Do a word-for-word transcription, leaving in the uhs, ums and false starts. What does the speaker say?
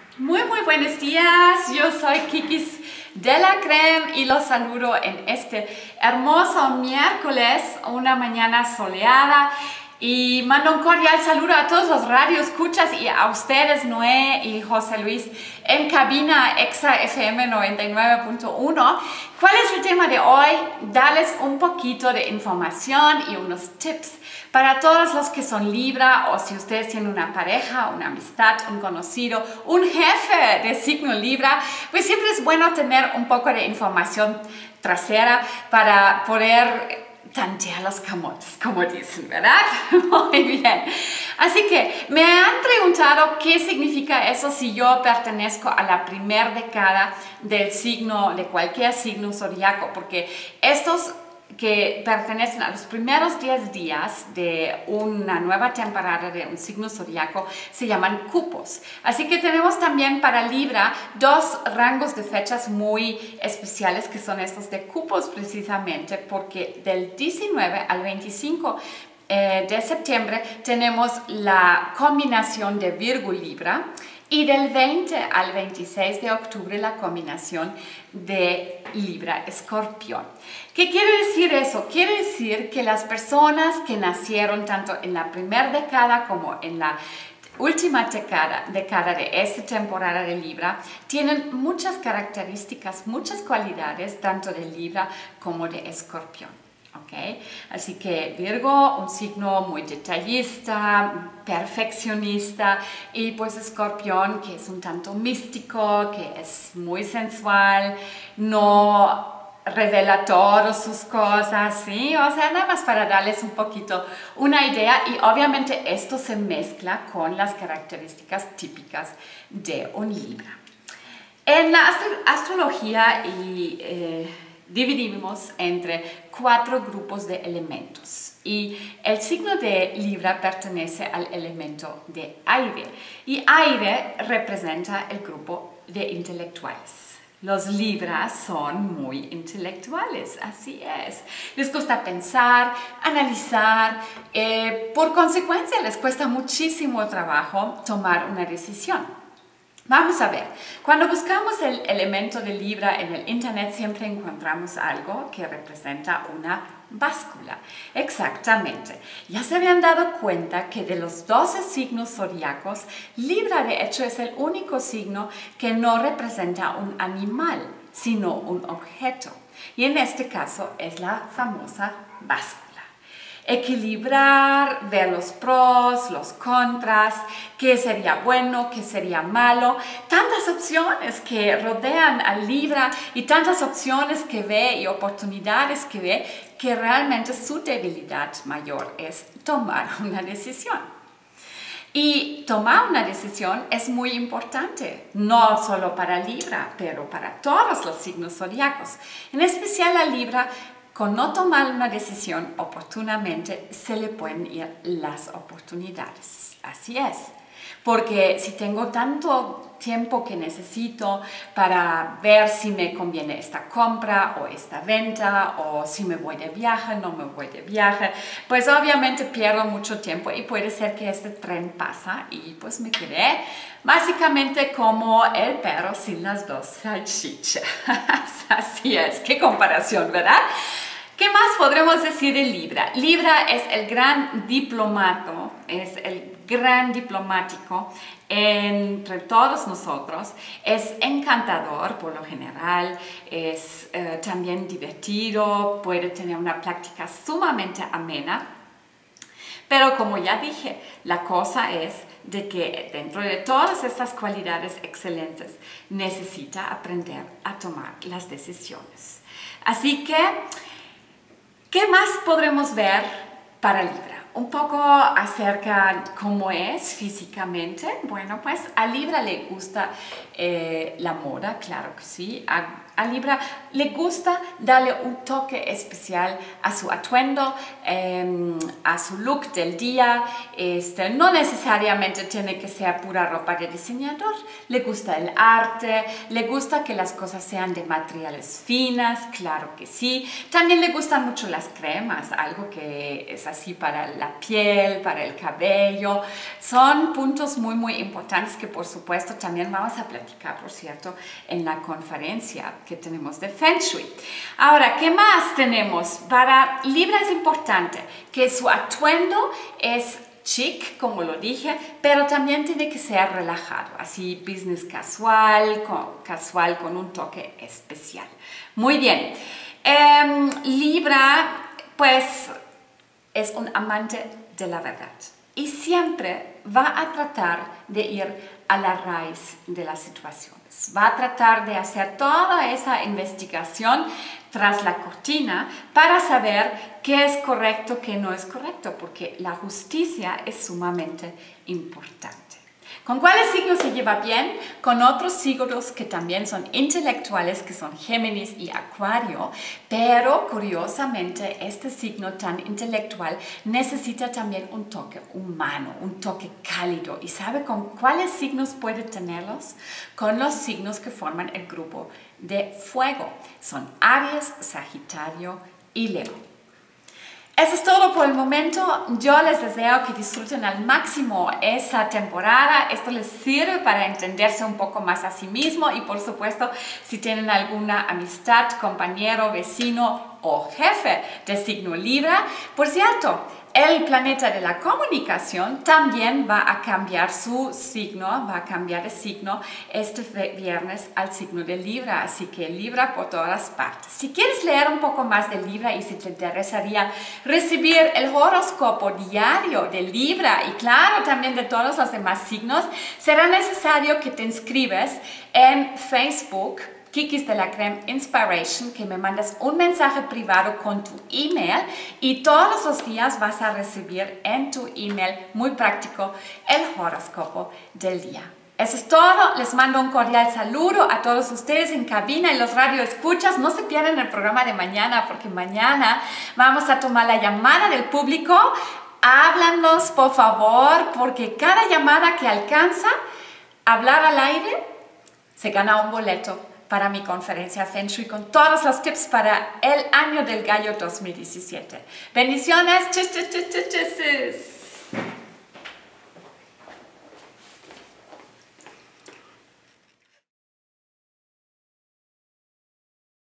Muy muy buenos días, yo soy Kikis de la Creme y los saludo en este hermoso miércoles, una mañana soleada, y mando un cordial saludo a todos los radioescuchas y a ustedes, Noé y José Luis, en cabina Exa F M noventa y nueve punto uno. ¿Cuál es el tema de hoy? Darles un poquito de información y unos tips para todos los que son Libra, o si ustedes tienen una pareja, una amistad, un conocido, un jefe de signo Libra, pues siempre es bueno tener un poco de información trasera para poder tantear los camotes, como dicen, ¿verdad? Muy bien. Así que me han preguntado qué significa eso si yo pertenezco a la primera década del signo, de cualquier signo zodiaco, porque estos que pertenecen a los primeros diez días de una nueva temporada de un signo zodiaco se llaman cupos. Así que tenemos también para Libra dos rangos de fechas muy especiales, que son estos de cupos, precisamente porque del diecinueve al veinticinco de septiembre tenemos la combinación de Virgo Libra, y del veinte al veintiséis de octubre la combinación de Libra Escorpión. ¿Qué quiere decir eso? Quiere decir que las personas que nacieron tanto en la primera década como en la última década, década de esta temporada de Libra tienen muchas características, muchas cualidades tanto de Libra como de Escorpión. Okay. Así que Virgo, un signo muy detallista, perfeccionista, y pues Escorpión, que es un tanto místico, que es muy sensual, no revela todas sus cosas, ¿sí? O sea, nada más para darles un poquito una idea, y obviamente esto se mezcla con las características típicas de un Libra. En la astro astrología y eh, dividimos entre cuatro grupos de elementos, y el signo de Libra pertenece al elemento de aire, y aire representa el grupo de intelectuales. Los Libras son muy intelectuales, así es. Les gusta pensar, analizar, eh, por consecuencia les cuesta muchísimo trabajo tomar una decisión. Vamos a ver, cuando buscamos el elemento de Libra en el internet siempre encontramos algo que representa una báscula. Exactamente. Ya se habían dado cuenta que de los doce signos zodiacos, Libra de hecho es el único signo que no representa un animal, sino un objeto. Y en este caso es la famosa báscula. Equilibrar, ver los pros, los contras, qué sería bueno, qué sería malo, tantas opciones que rodean a Libra y tantas opciones que ve y oportunidades que ve, que realmente su debilidad mayor es tomar una decisión. Y tomar una decisión es muy importante, no solo para Libra, pero para todos los signos zodiacos. En especial a Libra, con no tomar una decisión oportunamente, se le pueden ir las oportunidades. Así es. Porque si tengo tanto tiempo que necesito para ver si me conviene esta compra o esta venta, o si me voy de viaje, no me voy de viaje, pues obviamente pierdo mucho tiempo y puede ser que este tren pasa y pues me quedé básicamente como el perro sin las dos salchichas. Así es, qué comparación, ¿verdad? ¿Qué más podremos decir de Libra? Libra es el gran diplomato, es el gran diplomático entre todos nosotros, es encantador por lo general, es eh, también divertido, puede tener una práctica sumamente amena, pero como ya dije, la cosa es de que dentro de todas estas cualidades excelentes necesita aprender a tomar las decisiones. Así que, ¿qué más podremos ver para Libra? Un poco acerca de cómo es físicamente. Bueno, pues a Libra le gusta eh, la moda, claro que sí. A, a Libra le gusta darle un toque especial a su atuendo, eh, a su look del día. Este, no necesariamente tiene que ser pura ropa de diseñador. Le gusta el arte, le gusta que las cosas sean de materiales finas, claro que sí. También le gustan mucho las cremas, algo que es así para la piel, para el cabello. Son puntos muy, muy importantes que por supuesto también vamos a platicar, por cierto, en la conferencia que tenemos de Feng Shui. Ahora, ¿qué más tenemos? Para Libra es importante que su atuendo es chic, como lo dije, pero también tiene que ser relajado, así business casual, con, casual con un toque especial. Muy bien, eh, Libra pues es un amante de la verdad y siempre va a tratar de ir a la raíz de las situaciones. Va a tratar de hacer toda esa investigación tras la cortina para saber qué es correcto, qué no es correcto, porque la justicia es sumamente importante. ¿Con cuáles signos se lleva bien? Con otros signos que también son intelectuales, que son Géminis y Acuario, pero curiosamente este signo tan intelectual necesita también un toque humano, un toque cálido. ¿Y sabe con cuáles signos puede tenerlos? Con los signos que forman el grupo de fuego. Son Aries, Sagitario y Leo. Eso es todo por el momento. Yo les deseo que disfruten al máximo esa temporada. Esto les sirve para entenderse un poco más a sí mismo y por supuesto si tienen alguna amistad, compañero, vecino o jefe de signo Libra. Por cierto, el planeta de la comunicación también va a cambiar su signo, va a cambiar de signo este viernes al signo de Libra, así que Libra por todas partes. Si quieres leer un poco más de Libra y si te interesaría recibir el horóscopo diario de Libra y claro también de todos los demás signos, será necesario que te inscribas en Facebook, Kikis de la Creme Inspiration, que me mandas un mensaje privado con tu email y todos los días vas a recibir en tu email, muy práctico, el horóscopo del día. Eso es todo, les mando un cordial saludo a todos ustedes en cabina y los radioescuchas. No se pierdan el programa de mañana porque mañana vamos a tomar la llamada del público. Háblanos por favor porque cada llamada que alcanza a hablar al aire se gana un boleto para mi conferencia Feng Shui con todos los tips para el año del gallo dos mil diecisiete. Bendiciones. Chis, chis, chis, chis, chis.